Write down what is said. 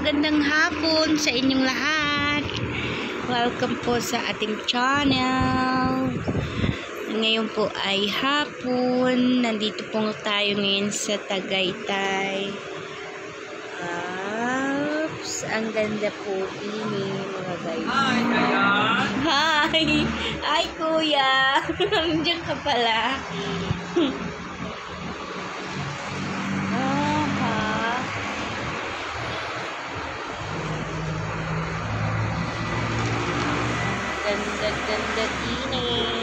magandang hapon sa inyong lahat. Welcome po sa ating channel. Ngayon po ay hapon. Nandito po tayo ngayon sa Tagaytay. Oops, ang ganda po ini mga guys. Hi! Hi kuya! Nandiyan ka pala. Ganda din eh.